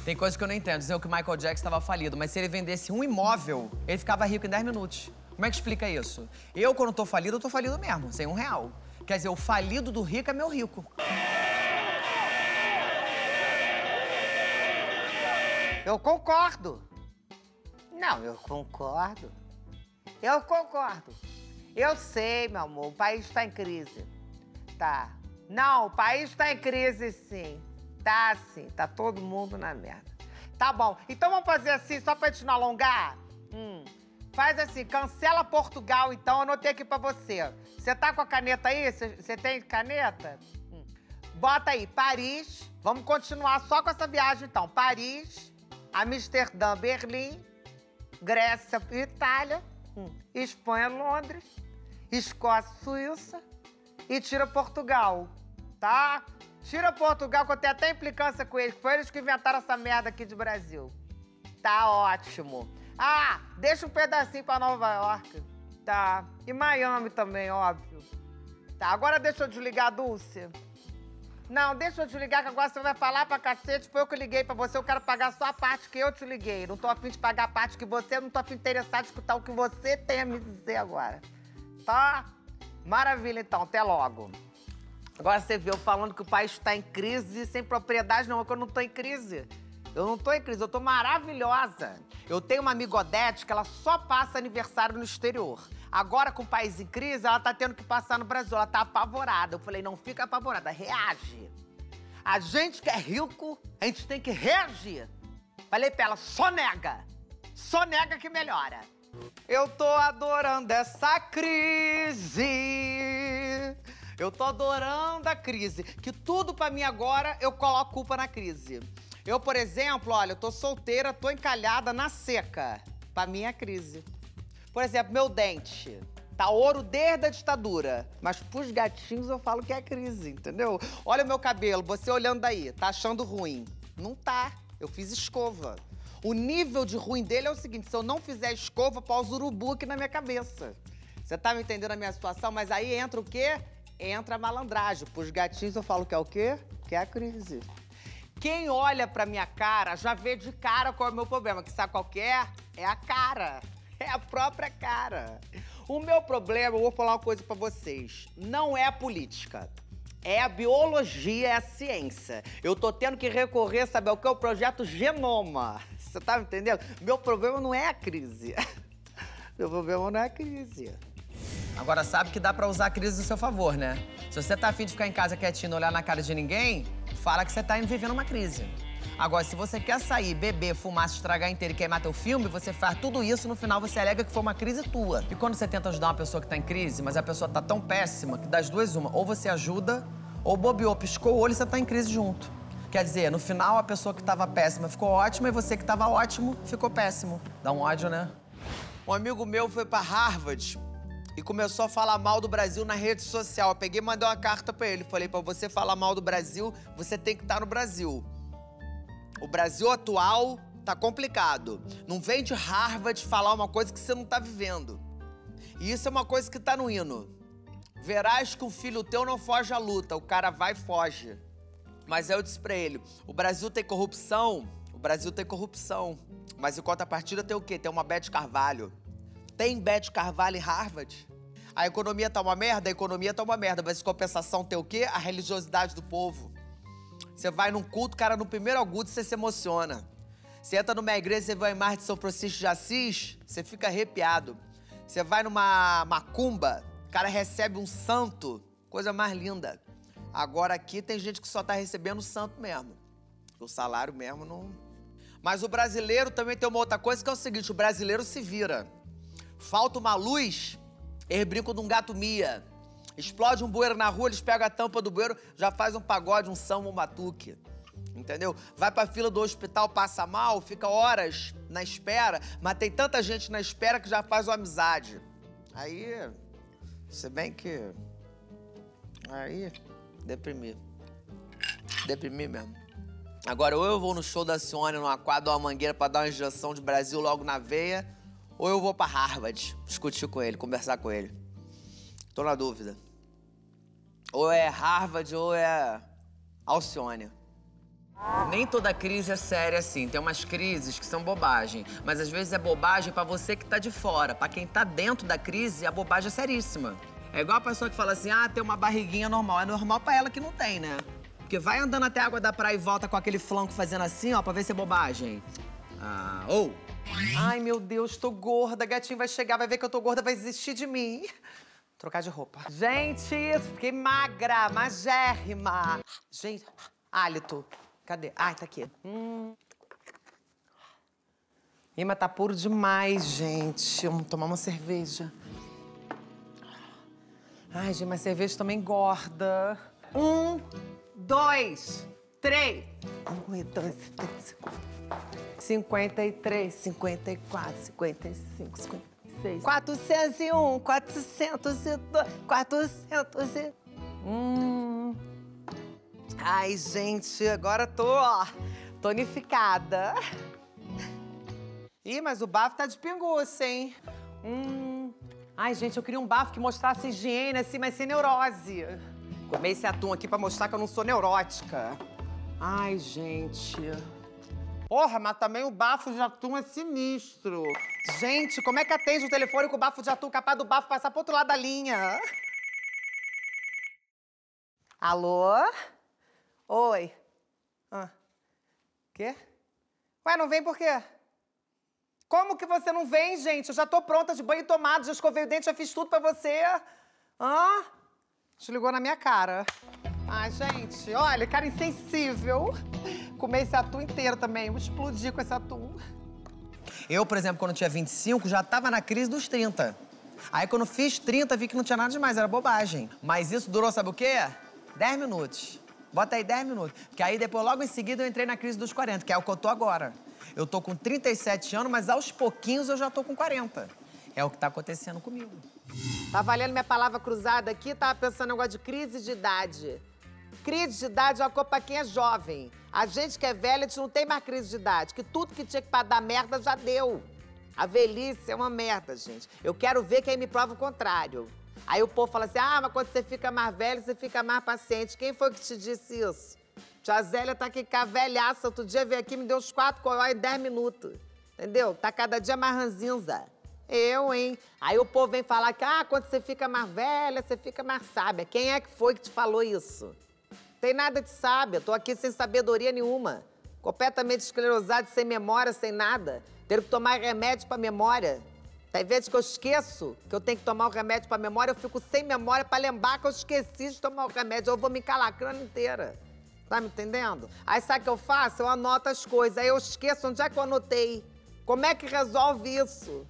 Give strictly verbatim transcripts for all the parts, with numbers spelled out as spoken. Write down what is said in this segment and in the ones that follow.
Tem coisa que eu não entendo. Dizer que o Michael Jackson estava falido, mas se ele vendesse um imóvel, ele ficava rico em dez minutos. Como é que explica isso? Eu, quando tô falido, eu tô falido mesmo, sem um real. Quer dizer, o falido do rico é meu rico. Eu concordo. Não, eu concordo. Eu concordo. Eu sei, meu amor, o país tá em crise. Tá. Não, o país tá em crise, sim. Tá, sim. Tá todo mundo na merda. Tá bom. Então vamos fazer assim, só pra gente não alongar? Hum. Faz assim, cancela Portugal, então. Eu anotei aqui pra você. Você tá com a caneta aí? Você tem caneta? Hum. Bota aí, Paris. Vamos continuar só com essa viagem, então. Paris, Amsterdã, Berlim, Grécia, Itália, hum. Espanha, Londres, Escócia, Suíça e tira Portugal, tá? Tira Portugal, que eu tenho até implicância com eles, que foi eles que inventaram essa merda aqui de Brasil. Tá ótimo. Ah, deixa um pedacinho pra Nova York. Tá. E Miami também, óbvio. Tá, agora deixa eu desligar, Dulce. Não, deixa eu desligar, que agora você vai falar pra cacete. Foi eu que liguei pra você, eu quero pagar só a parte que eu te liguei. Não tô afim de pagar a parte que você, não tô afim interessado em escutar o que você tem a me dizer agora. Tá? Maravilha, então. Até logo. Agora você vê eu falando que o país está em crise sem propriedade, não, é que eu não tô em crise. Eu não tô em crise, eu tô maravilhosa. Eu tenho uma amiga Odete que ela só passa aniversário no exterior. Agora, com o país em crise, ela tá tendo que passar no Brasil. Ela tá apavorada. Eu falei, não fica apavorada, reage. A gente que é rico, a gente tem que reagir. Falei pra ela, só nega. Só nega que melhora. Eu tô adorando essa crise. Eu tô adorando a crise. Que tudo pra mim agora, eu coloco culpa na crise. Eu, por exemplo, olha, eu tô solteira, tô encalhada na seca. Pra mim é crise. Por exemplo, meu dente. Tá ouro desde a ditadura. Mas pros gatinhos eu falo que é crise, entendeu? Olha o meu cabelo, você olhando daí, tá achando ruim. Não tá. Eu fiz escova. O nível de ruim dele é o seguinte, se eu não fizer escova, pausa urubu aqui na minha cabeça. Você tá me entendendo a minha situação? Mas aí entra o quê? Entra a malandragem. Pros gatinhos eu falo que é o quê? Que é a crise. Quem olha pra minha cara já vê de cara qual é o meu problema. Que sabe qual que é? É a cara. É a própria cara. O meu problema, eu vou falar uma coisa pra vocês, não é a política. É a biologia, é a ciência. Eu tô tendo que recorrer, sabe ao que? É o projeto Genoma. Você tá me entendendo? Meu problema não é a crise. Meu problema não é a crise. Agora sabe que dá pra usar a crise do seu favor, né? Se você tá afim de ficar em casa quietinho, não olhar na cara de ninguém, fala que você tá vivendo uma crise. Agora, se você quer sair, beber, fumar, se estragar inteiro e queimar teu filme, você faz tudo isso, no final você alega que foi uma crise tua. E quando você tenta ajudar uma pessoa que tá em crise, mas a pessoa tá tão péssima que das duas uma, ou você ajuda, ou bobeou, piscou o olho e você tá em crise junto. Quer dizer, no final a pessoa que tava péssima ficou ótima e você que tava ótimo ficou péssimo. Dá um ódio, né? Um amigo meu foi pra Harvard e começou a falar mal do Brasil na rede social. Eu peguei e mandei uma carta pra ele. Falei, pra você falar mal do Brasil, você tem que estar no Brasil. O Brasil atual tá complicado. Não vem de Harvard falar uma coisa que você não tá vivendo. E isso é uma coisa que tá no hino. Verás que um filho teu não foge à luta. O cara vai e foge. Mas aí eu disse pra ele, o Brasil tem corrupção, o Brasil tem corrupção. Mas em contrapartida tem o quê? Tem uma Beth Carvalho. Tem Beth Carvalho em Harvard? A economia tá uma merda? A economia tá uma merda. Mas em compensação tem o quê? A religiosidade do povo. Você vai num culto, cara, no primeiro agudo você se emociona. Você entra numa igreja, você vê a imagem de São Francisco de Assis, você fica arrepiado. Você vai numa macumba, o cara recebe um santo, coisa mais linda. Agora aqui tem gente que só tá recebendo o santo mesmo. O salário mesmo não... Mas o brasileiro também tem uma outra coisa que é o seguinte, o brasileiro se vira. Falta uma luz, eles brincam de um gato mia. Explode um bueiro na rua, eles pegam a tampa do bueiro, já faz um pagode, um samba, um batuque. Entendeu? Vai pra fila do hospital, passa mal, fica horas na espera, mas tem tanta gente na espera que já faz uma amizade. Aí, se bem que... Aí, deprimi. Deprimi mesmo. Agora, ou eu vou no show da Cione, numa quadra, uma mangueira pra dar uma injeção de Brasil logo na veia, ou eu vou pra Harvard discutir com ele, conversar com ele. Tô na dúvida. Ou é Harvard ou é Alcione. Nem toda crise é séria assim. Tem umas crises que são bobagem. Mas às vezes é bobagem pra você que tá de fora. Pra quem tá dentro da crise, a bobagem é seríssima. É igual a pessoa que fala assim, ah, tem uma barriguinha normal. É normal pra ela que não tem, né? Porque vai andando até a água da praia e volta com aquele flanco fazendo assim, ó, pra ver se é bobagem. Ah, ou... Ai, meu Deus, tô gorda. Gatinho vai chegar, vai ver que eu tô gorda, vai desistir de mim. Trocar de roupa. Gente, fiquei magra, magérrima. Gente, hálito. Cadê? Ai, tá aqui. Hum. Ih, mas tá puro demais, gente. Vamos tomar uma cerveja. Ai, gente, mas cerveja também engorda. Um, dois, três. Um, dois, três, quatro. cinquenta e três, cinquenta e quatro, cinquenta e cinco, cinquenta e seis. quatrocentos e um, quatrocentos e dois, quatrocentos e... Hum... Ai, gente, agora tô, ó, tonificada. Ih, mas o bafo tá de pinguça, hein? Hum... Ai, gente, eu queria um bafo que mostrasse higiene, assim, mas sem neurose. Comei esse atum aqui pra mostrar que eu não sou neurótica. Ai, gente... Porra, mas também o bafo de atum é sinistro. Gente, como é que atende o telefone com o bafo de atum capaz do bafo passar pro outro lado da linha? Alô? Oi. Ah. Quê? Ué, não vem por quê? Como que você não vem, gente? Eu já tô pronta de banho e tomado, já escovei o dente, já fiz tudo pra você. Hã? Desligou na minha cara. Ai, gente, olha, cara insensível. Comer esse atum inteiro também, vou explodir com esse atum. Eu, por exemplo, quando tinha vinte e cinco, já tava na crise dos trinta. Aí, quando fiz trinta, vi que não tinha nada demais, era bobagem. Mas isso durou, sabe o quê? dez minutos. Bota aí dez minutos. Porque aí, depois, logo em seguida, eu entrei na crise dos quarenta, que é o que eu tô agora. Eu tô com trinta e sete anos, mas aos pouquinhos eu já tô com quarenta. É o que tá acontecendo comigo. Tá valendo minha palavra cruzada aqui? Tava pensando no negócio de crise de idade. Crise de idade é uma coisa pra quem é jovem. A gente que é velha, a gente não tem mais crise de idade. Que tudo que tinha que pra dar merda já deu. A velhice é uma merda, gente. Eu quero ver quem me prova o contrário. Aí o povo fala assim, ah, mas quando você fica mais velho, você fica mais paciente. Quem foi que te disse isso? Tia Zélia tá aqui com a velhaça. Outro dia veio aqui e me deu uns quatro coió em dez minutos. Entendeu? Tá cada dia mais ranzinza. Eu, hein? Aí o povo vem falar que, ah, quando você fica mais velha, você fica mais sábia. Quem é que foi que te falou isso? Tem nada de sábia, tô aqui sem sabedoria nenhuma. Completamente esclerosado, sem memória, sem nada. Tendo que tomar remédio pra memória. Tem vezes que eu esqueço que eu tenho que tomar o remédio pra memória, eu fico sem memória pra lembrar que eu esqueci de tomar o remédio. Eu vou me encalacrando inteira. Tá me entendendo? Aí sabe o que eu faço? Eu anoto as coisas, aí eu esqueço onde é que eu anotei. Como é que resolve isso?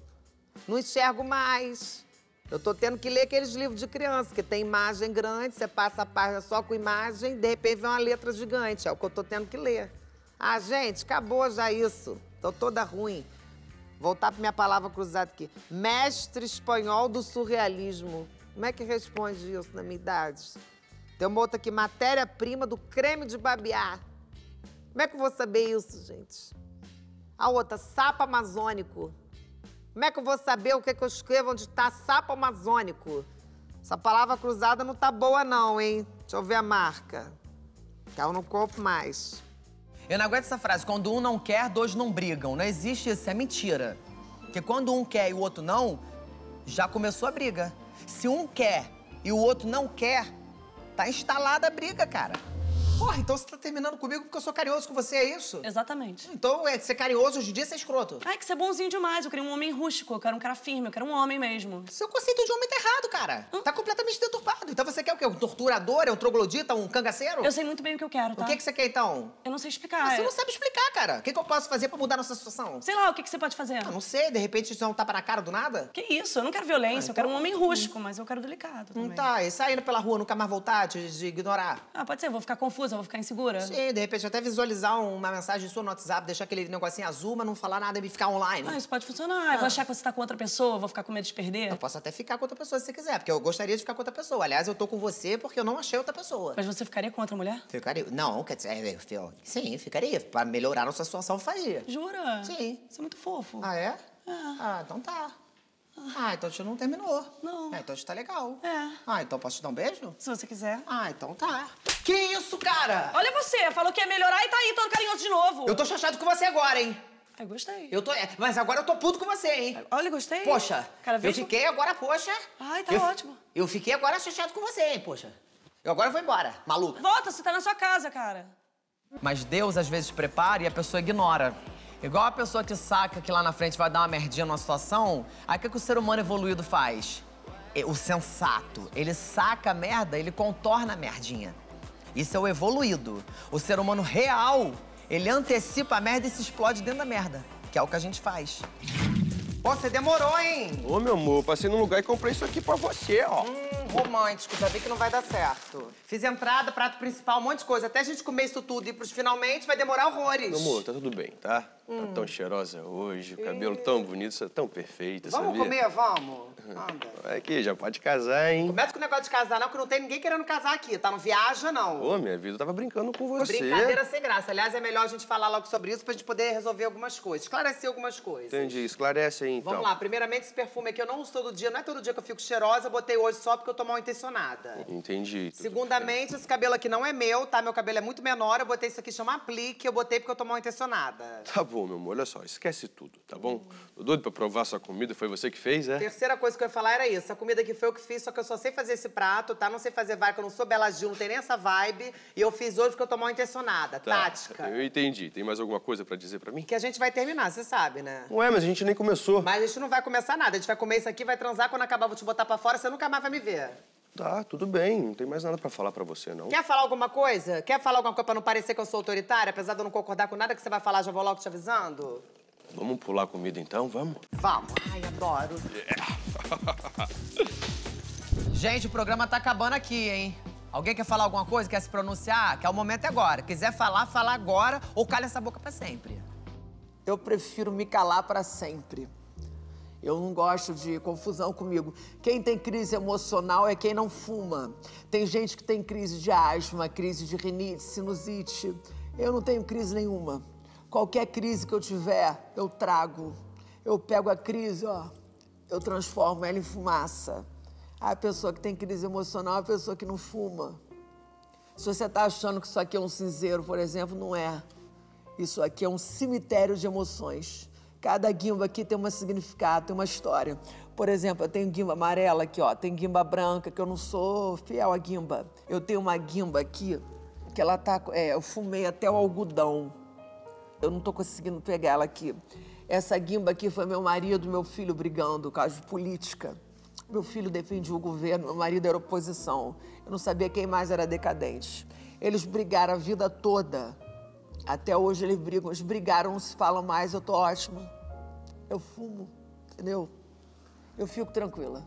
Não enxergo mais. Eu tô tendo que ler aqueles livros de criança, que tem imagem grande, você passa a página só com imagem, de repente vem uma letra gigante. É o que eu tô tendo que ler. Ah, gente, acabou já isso. Tô toda ruim. Voltar pra minha palavra cruzada aqui. Mestre espanhol do surrealismo. Como é que responde isso na minha idade? Tem uma outra aqui, matéria-prima do creme de barbear. Como é que eu vou saber isso, gente? A outra, sapo amazônico. Como é que eu vou saber o que, que eu escrevo onde tá sapo amazônico? Essa palavra cruzada não tá boa não, hein? Deixa eu ver a marca. Que eu não compro mais. Eu não aguento essa frase, quando um não quer, dois não brigam. Não existe isso, é mentira. Porque quando um quer e o outro não, já começou a briga. Se um quer e o outro não quer, tá instalada a briga, cara. Porra, então você tá terminando comigo porque eu sou carinhoso com você, é isso? Exatamente. Então, é, ser carinhoso hoje em dia é ser escroto. Ai, que você é bonzinho demais. Eu queria um homem rústico, eu quero um cara firme, eu quero um homem mesmo. Seu conceito de homem tá errado, cara. Hum? Tá completamente deturpado. Então você quer o quê? Um torturador, é um troglodita, um cangaceiro? Eu sei muito bem o que eu quero, tá? O que, que você quer, então? Eu não sei explicar. Mas você é... não sabe explicar, cara. O que, que eu posso fazer pra mudar nossa situação? Sei lá, o que, que você pode fazer? Ah, não sei, de repente isso é um tapa na cara do nada? Que isso? Eu não quero violência, ah, então... eu quero um homem rústico, hum. mas eu quero delicado também. Hum, tá, e saindo pela rua, nunca mais voltar, te de ignorar? Ah, pode ser, eu vou ficar confusa, eu vou ficar insegura. Sim, de repente até visualizar uma mensagem sua no WhatsApp, deixar aquele negocinho azul, mas não falar nada e ficar online. Ah, isso pode funcionar. Ah. Eu vou achar que você tá com outra pessoa, eu vou ficar com medo de perder. Eu posso até ficar com outra pessoa se você quiser, porque eu gostaria de ficar com outra pessoa. Aliás, eu tô com você porque eu não achei outra pessoa. Mas você ficaria com outra mulher? Ficaria. Não, quer dizer, eu, sim, ficaria. Pra melhorar a nossa situação, eu faria. Jura? Sim. Você é muito fofo. Ah, é? É. Ah, então tá. Ah, então a gente não terminou. Não. É, então a gente tá legal. É. Ah, então posso te dar um beijo? Se você quiser. Ah, então tá. Que isso, cara? Olha você, falou que ia melhorar e tá aí todo carinhoso de novo. Eu tô chateado com você agora, hein? Eu gostei. Eu tô... é, mas agora eu tô puto com você, hein? Olha, gostei. Poxa, Cada eu vez fiquei agora, poxa... Ai, tá eu, ótimo. Eu fiquei agora chateado com você, hein, poxa. Eu agora vou embora, maluca. Volta, você tá na sua casa, cara. Mas Deus, às vezes, prepara e a pessoa ignora. Igual a pessoa que saca que lá na frente vai dar uma merdinha numa situação, aí o que, que o ser humano evoluído faz? O sensato. Ele saca a merda, ele contorna a merdinha. Isso é o evoluído. O ser humano real, ele antecipa a merda e se explode dentro da merda. Que é o que a gente faz. Pô, você demorou, hein? Ô, meu amor, passei num lugar e comprei isso aqui pra você, ó. Hum, romântico. Já vi que não vai dar certo. Fiz entrada, prato principal, um monte de coisa. Até a gente comer isso tudo e ir pros finalmente, vai demorar horrores. Meu amor, tá tudo bem, tá? Hum. Tá tão cheirosa hoje, o cabelo tão bonito, você é tão perfeita, Vamos sabia? comer, vamos? Anda. Aqui, já pode casar, hein? Começa com o negócio de casar, não, que não tem ninguém querendo casar aqui, tá? Não viaja, não. Ô, minha vida, eu tava brincando com você. Brincadeira sem graça. Aliás, é melhor a gente falar logo sobre isso pra gente poder resolver algumas coisas, esclarecer algumas coisas. Entendi, esclarece aí, então. Vamos lá, primeiramente, esse perfume aqui eu não uso todo dia, não é todo dia que eu fico cheirosa, eu botei hoje só porque eu tô mal intencionada. Entendi. Segundamente, esse cabelo aqui não é meu, tá? Meu cabelo é muito menor, eu botei isso aqui, chama aplique, eu botei porque eu tô mal intencionada. Tá bom, meu amor, olha só, esquece tudo, tá bom? Tô doido pra provar sua comida, foi você que fez, é? Terceira coisa que eu ia falar era isso, a comida que foi eu que fiz, só que eu só sei fazer esse prato, tá? Não sei fazer vibe, eu não sou Bela Gil, não tem nem essa vibe, e eu fiz hoje porque eu tô mal intencionada, Tá, tática. eu entendi. Tem mais alguma coisa pra dizer pra mim? Que a gente vai terminar, você sabe, né? Ué, mas a gente nem começou. Mas a gente não vai começar nada, a gente vai comer isso aqui, vai transar, quando acabar eu vou te botar pra fora, você nunca mais vai me ver. Tá, tudo bem, não tem mais nada pra falar pra você, não. Quer falar alguma coisa? Quer falar alguma coisa pra não parecer que eu sou autoritária? Apesar de eu não concordar com nada que você vai falar, já vou logo te avisando? Vamos pular a comida então, vamos? Vamos. Ai, adoro. Gente, o programa tá acabando aqui, hein? Alguém quer falar alguma coisa? Quer se pronunciar? Que é o momento é agora. Quiser falar, fala agora ou cala essa boca pra sempre. Eu prefiro me calar pra sempre. Eu não gosto de confusão comigo. Quem tem crise emocional é quem não fuma. Tem gente que tem crise de asma, crise de rinite, sinusite. Eu não tenho crise nenhuma. Qualquer crise que eu tiver, eu trago. Eu pego a crise, ó, eu transformo ela em fumaça. A pessoa que tem crise emocional é a pessoa que não fuma. Se você tá achando que isso aqui é um cinzeiro, por exemplo, não é. Isso aqui é um cemitério de emoções. Cada guimba aqui tem um significado, tem uma história. Por exemplo, eu tenho guimba amarela aqui, ó. Tem guimba branca, que eu não sou fiel à guimba. Eu tenho uma guimba aqui, que ela tá... É, eu fumei até o algodão. Eu não tô conseguindo pegar ela aqui. Essa guimba aqui foi meu marido e meu filho brigando, por causa de política. Meu filho defendia o governo, meu marido era oposição. Eu não sabia quem mais era decadente. Eles brigaram a vida toda. Até hoje eles brigam, eles brigaram, não se falam mais, eu tô ótima. Eu fumo, entendeu? Eu fico tranquila.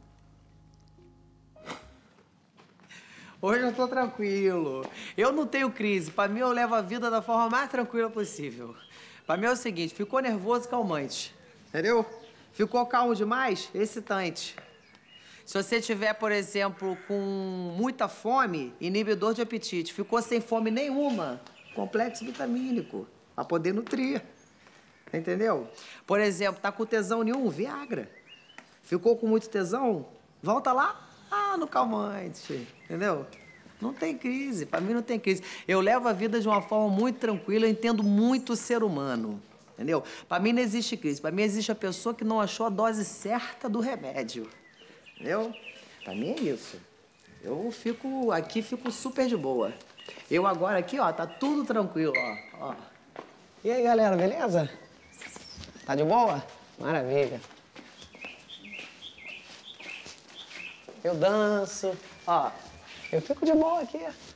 Hoje eu tô tranquilo. Eu não tenho crise. Pra mim, eu levo a vida da forma mais tranquila possível. Pra mim é o seguinte, ficou nervoso, calmante. Entendeu? Ficou calmo demais, excitante. Se você tiver, por exemplo, com muita fome, inibidor de apetite. Ficou sem fome nenhuma, complexo vitamínico, pra poder nutrir. Entendeu? Por exemplo, tá com tesão nenhum, Viagra. Ficou com muito tesão, volta lá, ah, no calmante. Entendeu? Não tem crise, pra mim não tem crise. Eu levo a vida de uma forma muito tranquila, eu entendo muito o ser humano. Entendeu? Pra mim não existe crise, pra mim existe a pessoa que não achou a dose certa do remédio. Entendeu? Pra mim é isso. Eu fico aqui, fico super de boa. Eu agora aqui, ó, tá tudo tranquilo, ó. ó. E aí, galera, beleza? Tá de boa? Maravilha. Eu danço, ó. Eu fico de boa aqui.